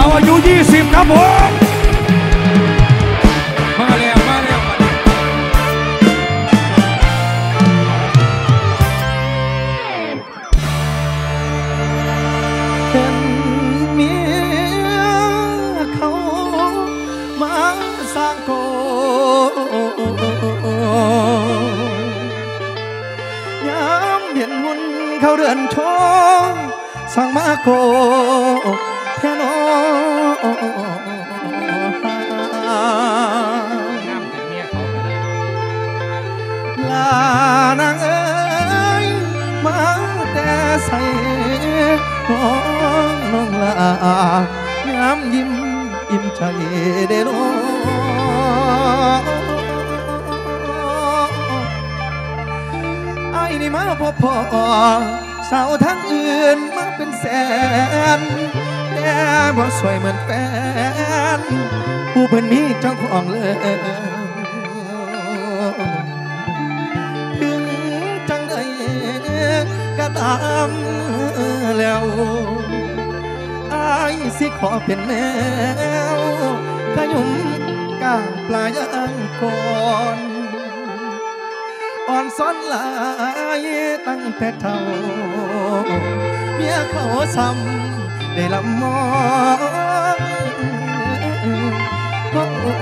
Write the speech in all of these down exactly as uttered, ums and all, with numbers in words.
าวอายุยี่สิบครับผมมาแล้วมาแล้วเป็นเมียเขามาสร้างโกยามเห็นหุ่นเขาเรือนชองสร้างมาโกแท่นอลานางเอ๋ยมาแต่ใส่น้องน้องลางามยิ้มอิ่มใจได้ลงไอ้นี่มาพบพ่อสาวทั้งอื่นมาเป็นแสนแต่บ่สวยเหมือนแฟนผู้เพิ่นมีเจ้าของเลยถึงจังใดก็ตามแล้วอ้ายสิขอเป็นแนวขยุมกาปลายางก่อนอ่อนซ้อนหลายตั้งแต่เท่าเมียเขาซ้ำได้ลำมองโอ้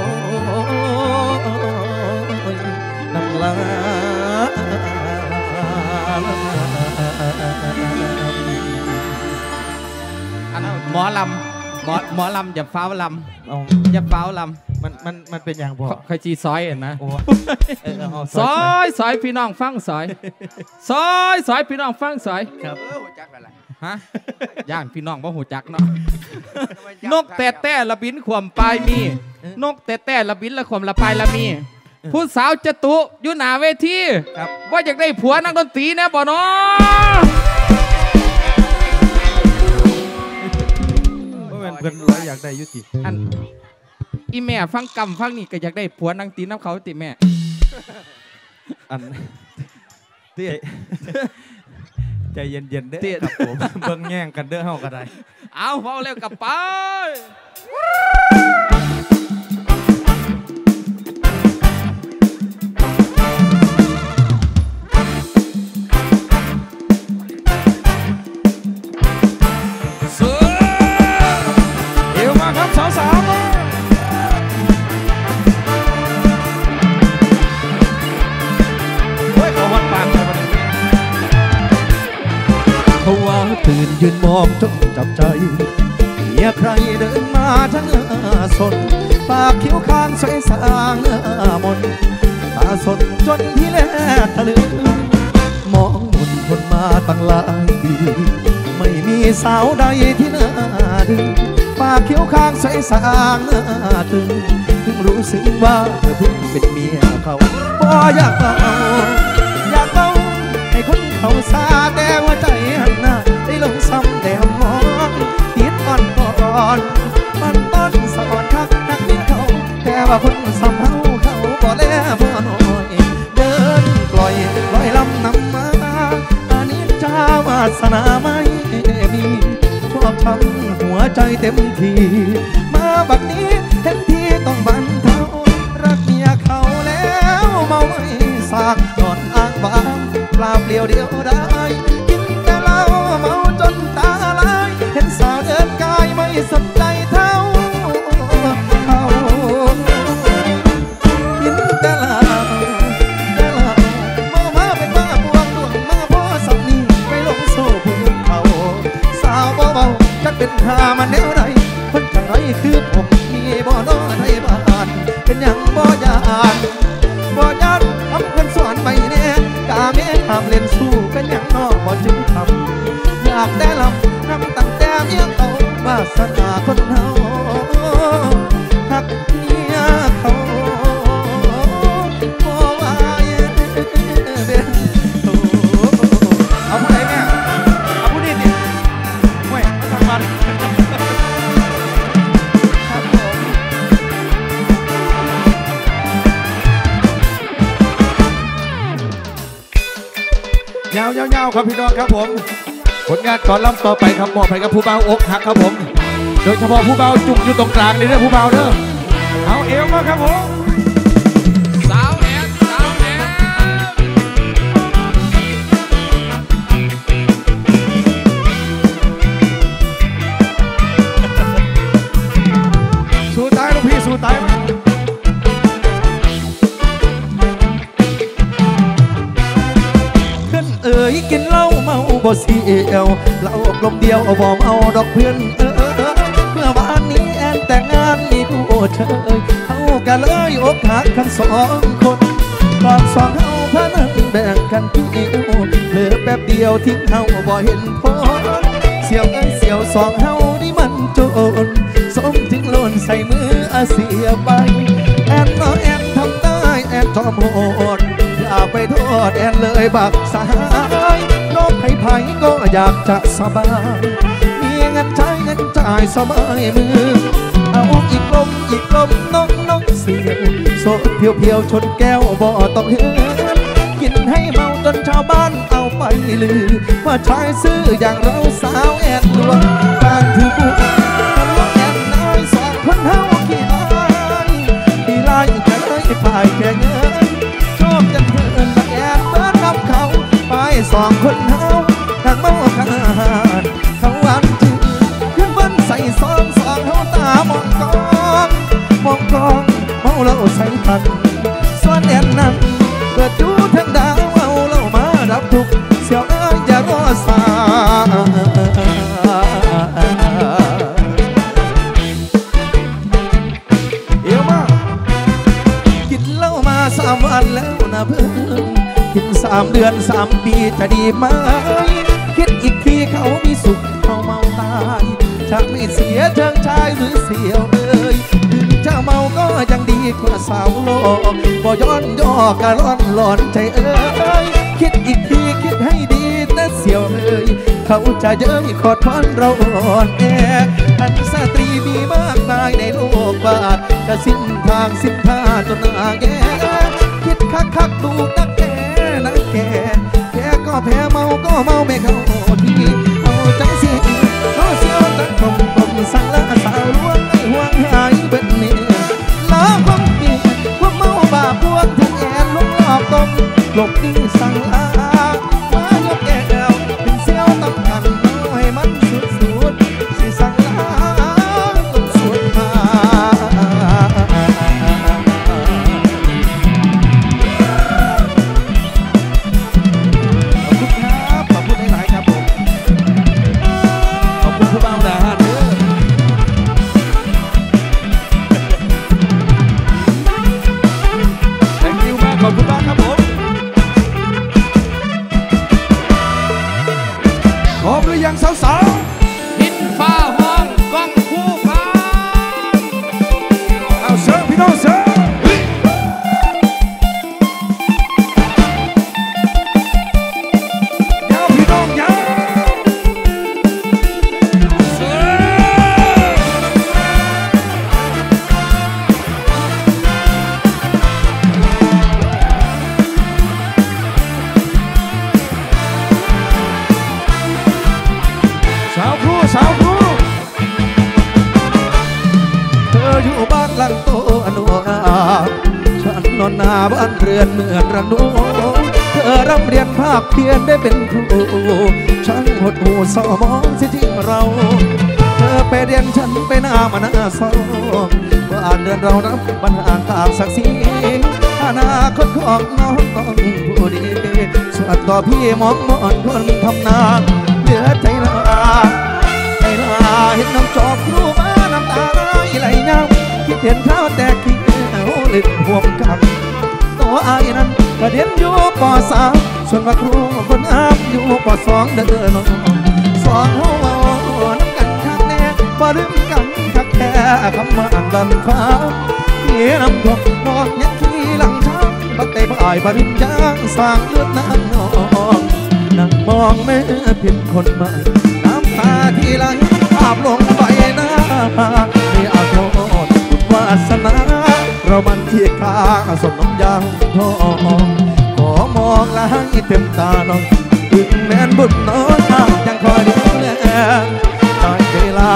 ยน้ำลาอันหมอลำหมอหมอลำอย่าฟ้าวลำอย่าฟ้าวลำมันมันมันเป็นอย่างบ่ใครจีซอยเห็นนะซอยซอยพี่น้องฟังซอยซอยซอยพี่น้องฟังซอยครับฮะย่างพี่น้องบ่หูจักเนาะนกแต่แต่ละบินข่มปลายมีนกแต่แต่ละบินละข่มละปลายละมีผู้สาวจตุอยู่หน้าเวทีว่าอยากได้ผัวนักดนตรีเนี่ยบ่เนาะเพื่อนร้อยอยากได้ยุติอันอีแม่ฟังกำฟังนี่ก็อยากได้ผัวนังตีน้ำเขาติแม่อันเตี้ยใจเย็นๆเด้อครับผมเบิ่งแย่งกันเด้อเฮาก็ได้เอาเฝ้าเร็วกลับไปสาวๆเฮ้ยเขาวัดปากเลยเขาว่าตื่นยืนมองจนจับใจเมียใครเดินมาทั้งสนปากคิ้วข้างสวยสางเนื้อมนตาสนจนที่แลทะลึงมองหมุนคนมาตั้งหลายปีไม่มีสาวใดที่น่าดึงปากเขียวข้างใสสางหน้าตึงถึงรู้สึกว่าเธอเพิ่งเป็นเมียเขาพออยากเอาอยากเอาให้คนเขาซาแต่หัวใจหันหน้าได้ลงซ้ำแต่มองติดอ่อนก่อนมันต้นสอนคักนักเมียเขาแต่ว่าคนซ้ำเขาเขาบ่แลบ่น้อยเดินปล่อยปล่อยลำนำมาอันนี้เจ้าวาสนาไม่มีชอบช้ำหัวใจเต็มทีมาบัดนี้เห็นทีต้องบันเทารักเมียเขาแล้วเมาไม่สากนอนอ้างบางปลาเปลี่ยวเดียวได้กินแต่เหล้าเมาจนตาลายเห็นสาวเดินกายไม่สนใจเท่าเขากินแต่เหล้าแต่เหล้าเมามาเป็นบ้าบวงดวงมาพ่อสำนีไปลงโซ่ภูเขาสาวเบาๆจักเป็นหามันแนวใดคนจังไรคือผมมีบ่อนอไทยบ้านเป็นอย่างบ่ยานบ่ยานทำคนสอนไปเนี่ยกาเมฆทำเล่นสู้เป็นอย่างนอกบ่จึงทำอยากแต่ลำนำตั้งแต่เมียเขาวาสนาคนเฮาหักเมียเขาบ่ว่าเป็นเอาผู้ใดแม่เอาผู้นี้ดิห่วยมาทำมันยาวยาวๆครับพี่น้องครับผมผลงานก่อนลำต่อไปครับมอบให้กับผู้บ่าวอกหักครับผมโดยเฉพาะผู้เบาจุกอยู่ตรงกลางนี่เด้อผู้เบาเด้อเอาเอวมาครับผมสาวแอนสาวแอนสู้ตายลูกพี่สู้ตายมั้ยเอ๋ยกินเหล้าเมาบ่เสียวเหล้ากลมเดียวเอาบ่เมาดอกเพื่อนเออเมื่อวานนี้แอนแต่งงานมีผู้เชยเขากันเลยอกหักทั้งสองคนก่อนสองเฮาพะนั้นแบ่งกันเที่ยวเหลือแป๊บเดียวทิ้งเฮาบ่เห็นพ้นเสียวเอ้ยเสียวสองเฮานี่มันโจรสมถึงโลนใส่มืออาเสียไปแอนน้อแอนทำได้แอนทอมโหดอย่าไปโทษแอนเลยบักสายโลกไผ่ๆก็อยากจะสบายมีเงินใช้เงินจ่ายสบายมือเอาอีกลมอีกลมน้องน้องเสียวโซเพียวเพียวชนแก้วบ่ต้องเฮือนกินให้เมาจนชาวบ้านเอาไปลือว่าชายซื้ออย่างเราสาวแอนดวงการถือบุญกันว่าแอนน้อยสองคนเฮาขี้อายดีไล่กันเลยพายแค่เงินชอบจังเถินมาแอนเบิดกับเขาไปสองคนเฮาทางเมาขาดเขาหวานจืดขึ้นบนใส่ซองสองเฮาตามองกองมองกองเมาแล้วใส่ทันส่วนแอนนั้นเกิดอยู่ทางดาวเอาเรามาดับทุกเสียวเอ้ยอย่ารอสาเอวมากินเหล้ามาสามวันแล้วนะเพื่อนกินสามเดือนสามปีจะดีไหมคิดอีกทีเขามีสุขเขาเมาตายจะไม่เสียเชิงชายหรือเสียวเลยถึงจะเมาก็ยังดีกว่าสาวโลกบ่ย้อนย่อกะร้อนหลอนใจเอ้ยคิดอีกทีคิดให้ดีนะเสียวเอ้ยเขาจะเย้ยขอดพรเราอ่อนแออันสตรีมีมากมายในโลกบาทจะสิ้นทางสิ้นท่าจนหน้าแก่คิดคักคักดูนักแก่นักแก่แก่ก็แพ้เมาก็เมาไม่เข้าที่เอาจังสิเขาเสียวตั้งกลมกลมสั่งละสาวล้วนไม่ห่วงหายเบ็ดเนี่ยล้อความเกียดความเมาบาปวดถึงแอนลุกหลอกตมหลบนี่สั่งลามายกแก้วเป็นเสียวต้องกันให้มันสุดสุดสิสั่งลาคนสุดมาขอบคุณครับขอบคุณหลายๆครับผมขอบคุณผู้บ่าวดาฮะเด้อ thank you มากขอบคุณมากครับผมพร้อมหรือยังสาวๆหินฟ้าห้องกล้องคู่ฟ้าเอาเสิร์ฟพี่น้องเสิร์ฟยาวพี่น้องยาวเสิร์ฟสาวครูสาวครูเธออยู่บ้านหลังโตอนุอาฉันนอนนาบ้านเรือนเหมือนระโนเธอร่ำเรียนภาคเพียรได้เป็นครูช่างหดหูสมองสิทิ้งเราเธอไปเรียนฉันไปหน้ามาหน้าซองว่าอ่านเดือนเรานับปัญหาต่างศักดิ์ศรีอนาคตของน้องต้องผู้ดีส่วนต่อพี่มองมอนคนทำนาเหลือใจลาใจลาเห็นน้องจอบครูมาน้ำตาไหลย้ำคิดเห็นเท้าแตกขี้โอ้ลึกห่วงกันตัวอายนั้นประเด็นอยู่ปอสามส่วนว่าครูคนอ้ามอยู่ปอสองเดินน้องสองเฮาน้ำกันคักแน่พอลืมกันคักแท้คำมาอ่านดันฟ้าเหี้ยน้ำทองนอกยักขี้หลังช้างบักเตะบ่ายบริญญาสร้างเลือดน้ำนองนั่งมองแม่เพียงคนใหม่น้ำตาที่ไหลอาบลงใบหน้าไม่อาจโทษบุญวาสนาเรามันเทียค่าสมน้ำยางทองขอมองและให้เต็มตาน้องถึงแม้นบุญน้อยยังคอยเลี้ยงแลได้เวลาต้องไป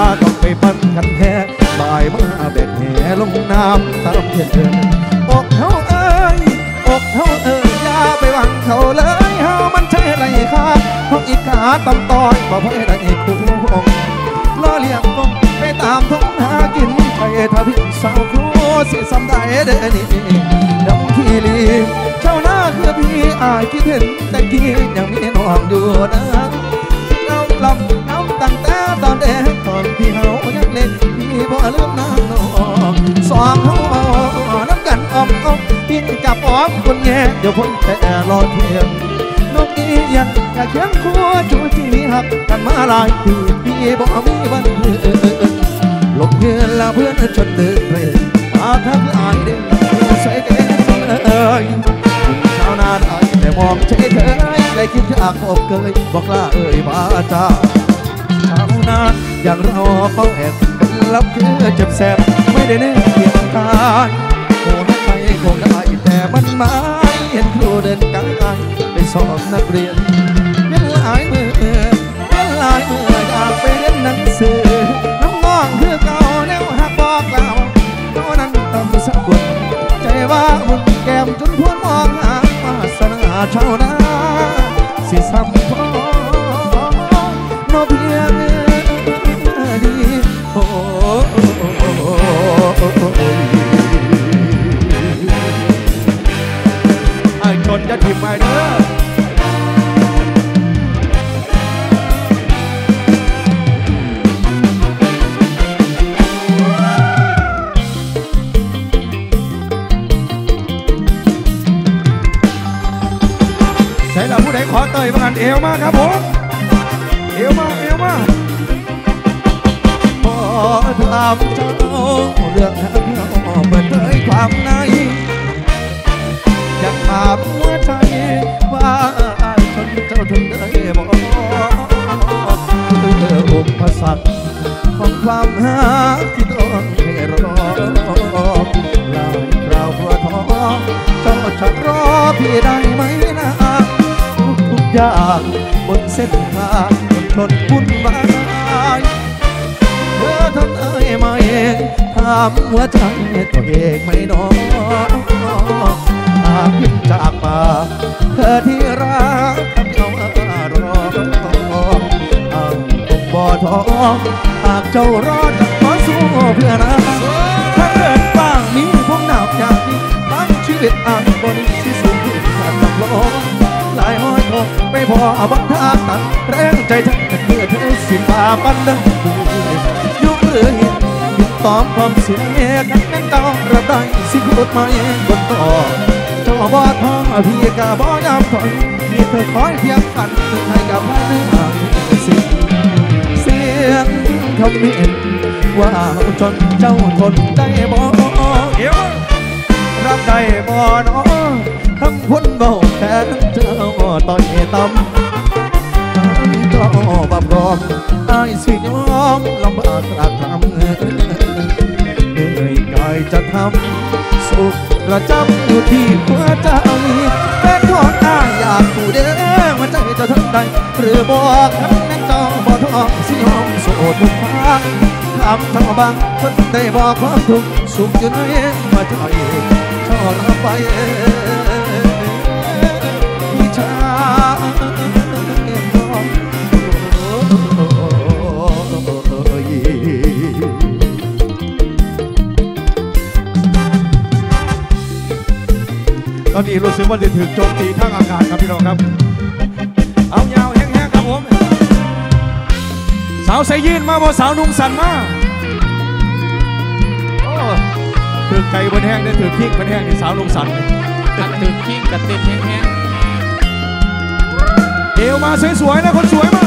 ปั้นกันแท้บ่ายมาแบกแห่ลงน้ำตามเพื่อนเดินอกเฮาเอ้ยอกเฮาเอ้ยอย่าไปหวังเขาเลยเฮามันใช่ไรค่าเพราะอีกาตำต้อยบ่เพื่อได้คู่ล้อเลี้ยงกงไปตามท้องหากินไปถ้าพี่สาวครูสิสำได้เด้อนี่ดำขี้ลีเจ้าหน้าคือพี่อายคิดเห็นแต่กี้ยังมีน้องอยู่นะน้ำลำน้ำตั้งแต่ตอนเด็กตอนพี่เฮายังเล็กพี่บ่ลืมน้ำน้องสองเฮาน้ำกันอ้อมอ้อมปิ้งกับอ้อมคนแง่เดี๋ยวพ้นแต่รอเที่ยงน้องอียังอยากเคียงคู่จูจีหักกันมาหลายปีพี่บ่มีวันเลือนลงเงินแล้วเพื่อนจนเดินเพลงมาทักอายเด้อใส่เด้อเอ้ยคุณชาวนาได้แต่มองเฉยเฉยได้คิดอยากพบเคยบอกลาเอ่ยมาจ้าชาวนาอย่างเราเขาแอบเป็นลับคือเจ็บแสบไม่ได้เนื้อเกียงกายโอ้ให้ไปคงได้แต่มันไม่เห็นครูเดินกายไปสอบนักเรียนเย็นหลายมือเย็นหลายมืออยากไปเรียนหนังสือน้ำมองคือเก่าแนวหักบอกเราเท่านั้นต้องสักคนใจว่าบุญแก้มจนทวนมองหาวาสนาชาวนาสิซ้ำพอโนเพียงดีโอ้ไอ้คนจะถิ่มไปเด้อใช่แล้วผู้ใดขอเตยประกันเอวมาครับผมเอวมาเอวมาพอถามเจ้าเรื่องทางเราเปิดเผยความในอยากถามหัวใจว่าคนเจ้าถึงได้บอกคืออุปสรรคของความหาที่ต้องให้รอหลายคราวกลัวท้อเจ้าจะรอพี่ได้ไหมนะทุกอย่างบนเส้นทางบนชนวุ่นวายเธอทำได้ไหมถามหัวใจตัวเองไม่น้องหากพิมจากปากเธอที่รักคำเอารออ่างคงบ่ท้อหากเจ้ารอจะขอสู้เพื่อนะถ้าเกิดบ้างมีพวกหนาวอย่างนี้ทั้งชีวิตอ่างบนที่สูงขึ้นผ่านลำลองหลายห้อยคงไม่พอบังทางตัดแรงใจฉันเพื่อเธอสิฝ่าปันดังยุบหรือหินหินตอมความเสียกันแม่งเก่าระได้สิขุดมาเองบนต่อเจ้าบ่ท้องพี่กะบ่ยอมถอยมีเธอคอยเพียงฝันให้กับพระเนื้อสิเสียงคำเห็นว่าจนเจ้าทนได้บ่เดี๋ยวรับได้บ่น้อคำพ้นเบาแทนเจ้าต่อยต่ำเจ้าบับรอมไอ้สิยอมลำบากรักทำเหนื่อยกายจะทำสุขประจำอยู่ที่หัวใจแต่ทอดหน้าอยากผู้เด้อหัวใจจะทำได้หรือบอกคำนั้นเจ้าบ่ท้องสิยอมโสดทุกทางถามทั้งบางคนได้บอกความทุกข์สุขอยู่ในหัวใจชอบรับไปพี่ชตอนนี้รู้สึกว่าจะถึงโจมตีทางอากาศครับพี่น้องครับเอายาวแห้งๆครับผมสาวใส่ยีนมาบ่สาวนุ่งสันมาโอ้ถือไก่บนแห้งได้ถือพริกบนแห้งนี่สาวนุ่งสันกันตึกขิงกันเต้นแห้งเอวมาสวยๆนะคนสวยมา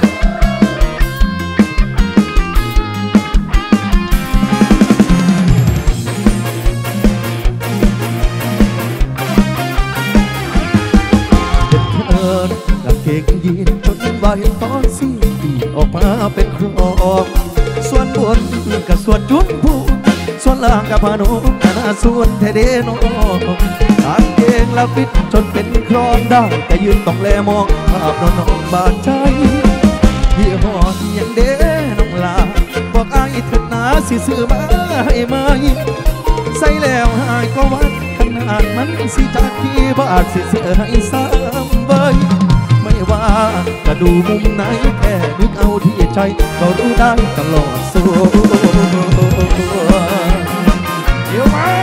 กับเก่งยีนจนไว้ตอนสี่ออกมาเป็นครองส่วนบนกับส่วนจุนผู้ส่วนล่างกับพานุนาส่วนเทเดโนกางเกงแล้วฟิตจนเป็นครองได้แต่ยืนต้องแลมองภาพน้องบาดใจยี่ห้อยังเด้น้องลาบ่บอกอายเถิดนาสิซื้อมาให้ไหมใส่แล้วหายก็วัดขนาดมันสิจากที่บาทสิเสื้อให้ซ้ำใบไม่ว่ากระดูมุมไหนแค่นึกเอาที่ใจก็รู้ได้ตลอดสู้เดี๋ยวมา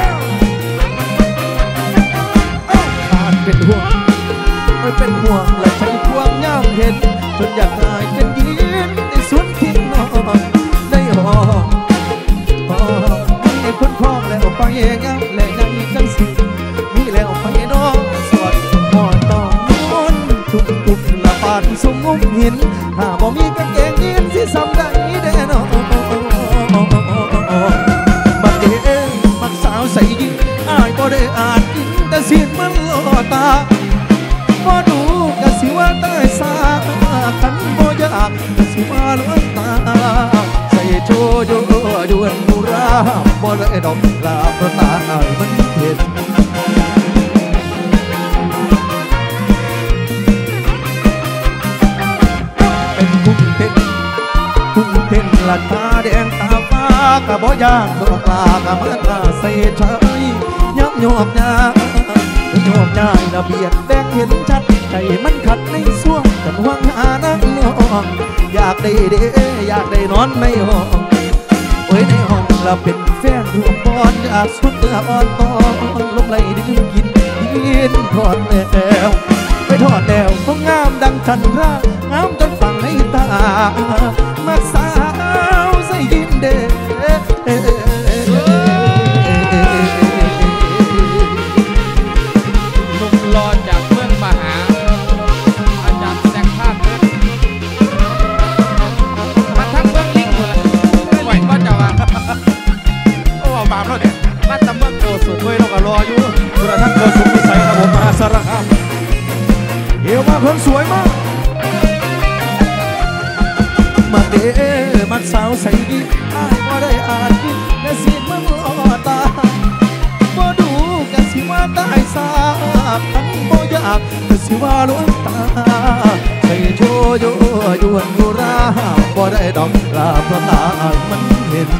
ขาดเป็นห่วงไม่เป็นห่วงและใจควงย่ำเห็นจนอยากตายเป็นยินในสวนทิ้งนอนได้หอมหอมมีคนคล้องแล้วไปงามและยังมีจังสิมีแล้วไปนอนสวดหอดตองนอนทุกทุกละปานสมงุมหินถ้าบ่มีกางเกงยีนสิซ้ำได้แน่นอนบัดเดมักสาวใส่ยิงอายบ่ได้อ่านกินแต่สิ้นมันล่อตาบ่ดูกะสิว่าตายสาคันบ่อยากกะสิว่าลวงตาใส่โชโยยวนมูราบ่ได้ดอกลาเพราะตาอายมันเห็นเป็นกุ้งเต้นกุ้งเต้นละตาแดงตาฟ้ากะบ่ยากดอกลากะมาตาใส่ชายยับยอบยาโยมได้ระเบียบแบ่งเห็นชัดใจมันขัดในส่วงกันหวังหานักนองอยากได้เด้อยากได้นอนในห้องโอ้ยในห้องเราเป็นแฟนรวมบอนอยากสุดเนื้ออ่อนตอนลงไหลดื่มกินกินทอดแล้วไปทอดแล้วก็งามดังจันทรางามจนฟังในตามาสาวใส่ยินเด้รอจากเมืองมหาอาจารย์แซงภาพเลยมาทั้งเมืองลิงหมดเลยไม่ไหวก็จะว่าโอ้บาปแล้วเนี่ยมาตะเมืองโกสุมเฮ้ยเราก็รออยู่กระทั่งเกิดสุขวิสัยครับผมมหาสารคามเอวมาคนสวยมากมาเด้มันสาวใส่ดีอ้ายบ่ได้อ่านกินและสิมันล่อตาบ่ดูกะสิว่าตายสาคันบ่อยากกะสิว่าลวงตาใส่โชโยยวนมูราบ่ได้ดอกลาเพราะตามันเห็น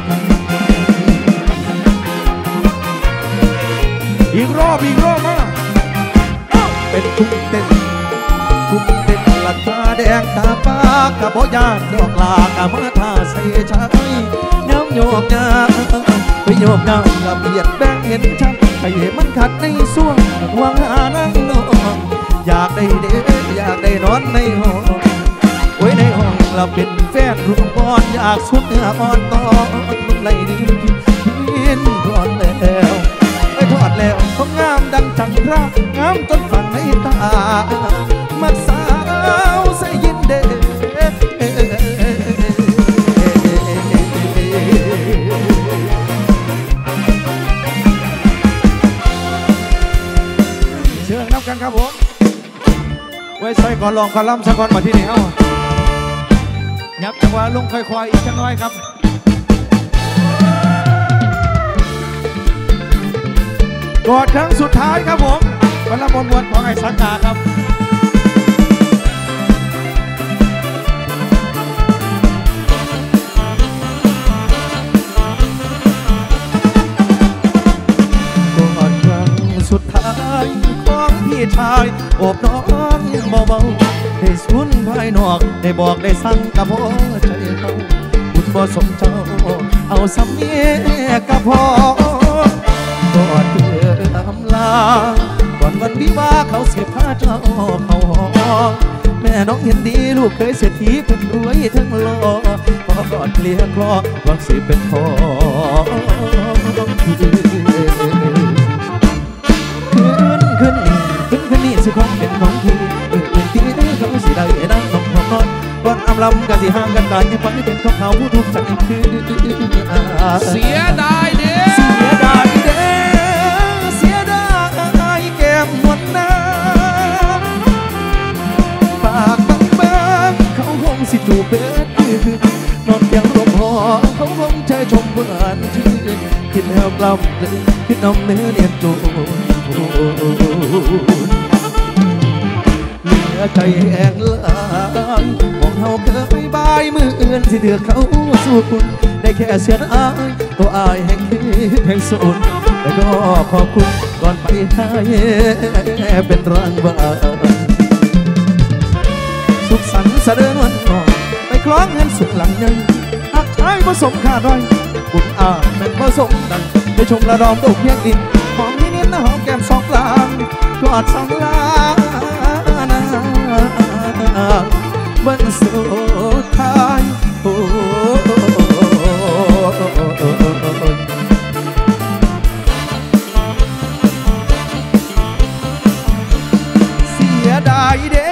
อีกรอบอีกรอบมาเป็นกุ้งเต้นกุ้งเต้นละตาแดงตาฟ้ากะบ่ยากดอกลากะมาทาใส่ชายย้ำโยกยาไปโยกยาละเบียดแบ่งเห็นชัดใจมันขัดในส่วงหวังหานั่งนอนอยากได้เด้อยากได้นอนในห้องไว้ในห้องเราเป็นแฟนรูปบอลอยากสุดเนื้ออ่อนตอนมึงไหลดีกินทอดแล้วไปทอดแล้วก็งามดังจันทรางามจนฝันในตามักสาวใส่ยินเด้เชื่อนับกันครับผมไว้ใส่ก่อนลองก่อนล้ำสักก่อนมาที่นี่เอ้ายับจังหวะลงค่อยๆอีกจังน้อยครับกอดครั้งสุดท้ายครับผมวันละมวลของไอ้สังกาครับกอดครั้งสุดท้ายของพี่ชายโอบน้องเบาๆได้สุนภายนอกได้บอกได้สั่งกับพ่อใจเขาบุญบ่สมเจ้าเอาสำเนียกับพ่อกอดเพื่ออำลาก่อนวันวิวาเขาเสียผ้าเจ้าเขาห้องแม่น้องเห็นดีลูกเคยเศรษฐีเป็นรวยทั้งหล่อพอกอดเกลียกลอหวังสิเป็นพ่อคืนคืนคืนคืนคืนนี้สิคงเป็นของพี่อื่นที่เขาสิได้นั่งนอนนอนก่อนอำลำก็สิห่างกันได้ยังฟังให้เป็นของเขาทุกใจคือเสียดายเด้เสียดายเด้เสียดายแก้มนวลน้ำปากบางบางเขาคงสิจูบเบ็ดนอนเพียงลมหอเขาคงใจชมเบื่อนชื่นคิดแล้วกลับเลยคิดน้ำเนื้อเนียนจูเหลือใจแห้งลายมองเขาเคยบายมืออื่นสิเถื่อเขาสู้คุณได้ได้แค่เสียดายตัวอายแห่งคิดแห่งสูญแต่ก็ขอบคุณก่อนไปให้เป็นรางวัลสุขสันต์เสด็จวันก่อนไปคล้องเงินสุดหลังยังหักชายผสมขาดร้อยบุญอาแม่นผสมดังได้ชมระดมดอกเพียงดินหอมนิดนิดนะหอมแก้มสองกลางกอดสองลานาวันสุดท้ายโอ้เสียดายเด้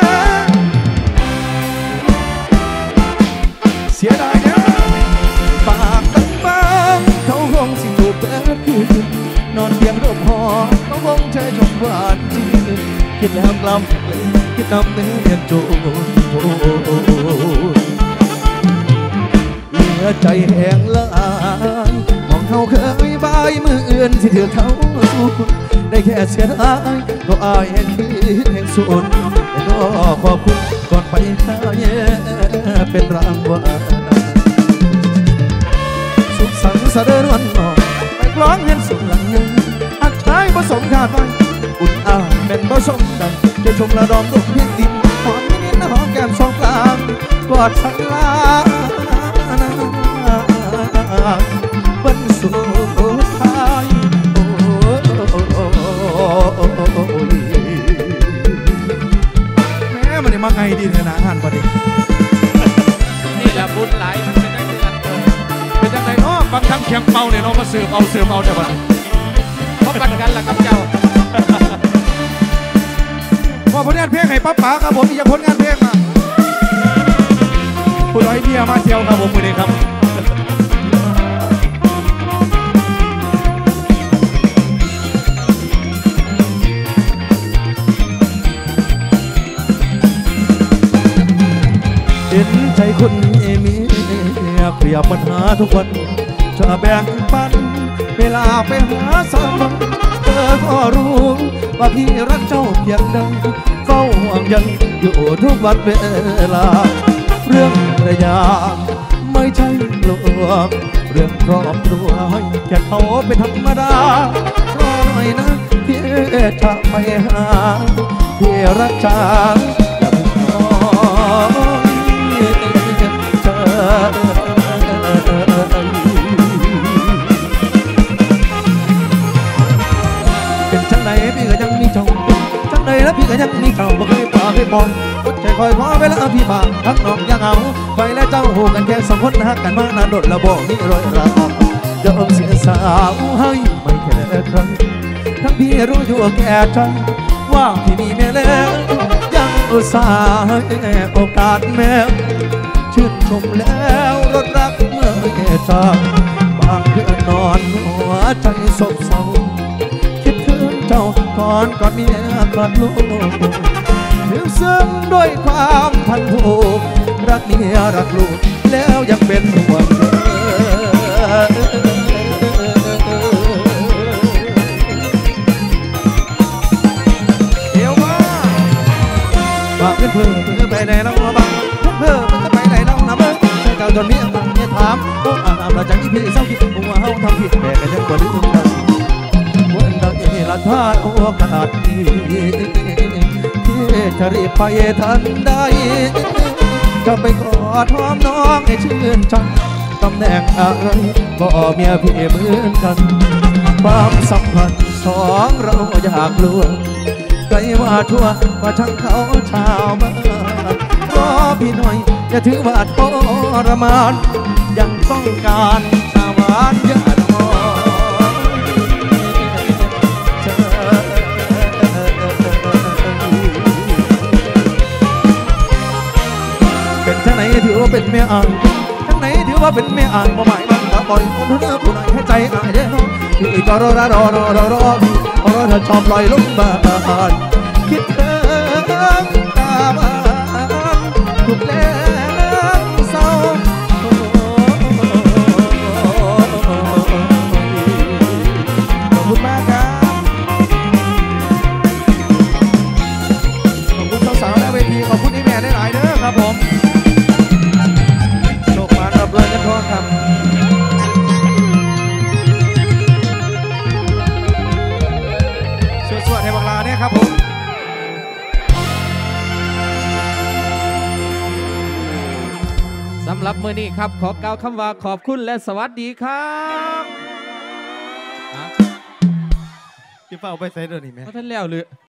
เสียดายเด้ปากตั้งบางเขาคงสิถูกเปิดคืนนอนเตียงร่มหอเขาคงเชยชมหวานจริงคิดแล้วกล้ำคิดนำเนื้อเรียนจูเหลือใจแห้งละอายมองเขาเคยบายมืออื่นที่เถือเขาสู้ได้แค่เสียดายก็อายแห่งคิดแห่งสูญแต่ก็ขอบคุณก่อนไปหาแย่เป็นรางวัลสุขสันต์เสด็จวันนอกไปคล้องเห็นสุดหลังยังหักชายผสมขาดไว้อุ่นอ่านเป็นผสมดังจะชมระดมดอกเพียงดินหอมนิดนะหอมแก้มสองกลางกอดสักลาวันสุดท้ายแม่มันนี่มาไงดีเนี่ยนะหันพอดีนี่แหละบุญหลายมันเป็นได้เดือนเป็นจังไงเนาะบางครั้งแข็งเมาเนี่ยเนาะมาสืบเอาสืบเอาแต่ว่าเพราะปันกันล่ะครับเจ้าพอผลงานเพลงให้ป้าป๋าครับผมมีผลงานเพลงมาผู้ร้อยเมียมาเที่ยวครับผมมือนี้ครับเห็นใจคนมีเคลียร์ปัญหาทุกวันจะแบ่งปันเวลาไปหาสามวันเธอก็รู้ว่าพี่รักเจ้าเพียงใดเฝ้าห่วงใยอยู่ทุกวันเวลาเรื่องระยะไม่ใช่โลกเรื่องครอบครัวให้แค่เขาเป็นธรรมดารอหน่อยนะพี่จะไปหาพี่รักจ้าอย่าเพิ่งรอเป็นจังไหนพี่ก็ยังมีเจ้าจังไหนแล้วพี่ก็ยังมีเจ้าบ่เคยปากเคยมองอดใจคอยขอเวลาพี่บางทักน้องยังเอาไปและเจ้าหูกันแค่สองคนหักกันมานานโดดระบอกนี่รอยราวเดิมเสียสาวให้ไม่แค่ครั้งทั้งพี่รู้อยู่แก่ใจว่าพี่มีแม่แล้วยังอุตส่าห์ให้โอกาสแม่ชื่นชมแล้วรถรักเมื่อแก่จากบางเพื่อนนอนหัวใจโศกเศร้าคิดถึงเจ้าก่อนก่อนเมียก่อนลูกถึงซึ้งด้วยความพันผูกรักเมียรักลูกแล้วยังเป็นห่วงเธอเดี๋ยวว่าบางเพื่อนเพื่อนไปไหนแล้วบ้างเพื่อนเพื่อนไปไหนแล้วนะเบิ้งใช่เก่าจนเมียมันเนี่ยถามโอ้อ่านเราจากนี้พี่เศร้าคิดหัวเฮาทำผิดแต่ก็ยังบ่ลืมกันวันใดละท่าโอกาสที่จะรีบไปทันใดจะไปกอดหอมน้องให้ชื่นใจตำแหน่งอะไรก็เมียพี่เหมือนกันความสัมพันธ์สองเราอยากรู้ใครว่าทั่วว่าช่างเขาชาวบ้านรอพี่หน่อยอย่าถือว่าทรมานยังต้องการชาวบ้านอย่ารอเป็นทั้งไหนถือว่าเป็นแม่อ่างทั้งไหนถือว่าเป็นแม่อ่างบ่หมายมันตาปล่อยคนเนื้อผู้ไหนให้ใจอายเด้อพี่ก็รอรอรอรอรอรอพี่รอถ้าชอบลอยลงบ้านคิดถึงตาบ้านทุกแรงเศร้าขอบคุณมากครับขอบคุณสาวๆในเวทีขอบคุณอีแม่หลายๆเด้อครับผมโชคมารับเลยกันทอดครับสำหรับมื้อนี้ครับขอกล่าวคำว่าขอบคุณและสวัสดีครับที่เฝ้าไปใส่เดี๋ยวนี้ไหมเพราะท่านแล้วหรือ